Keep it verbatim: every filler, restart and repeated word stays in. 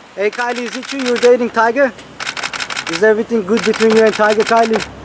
Hey Kylie, is it true you're dating Tyga? Is everything good between you and Tyga, Kylie?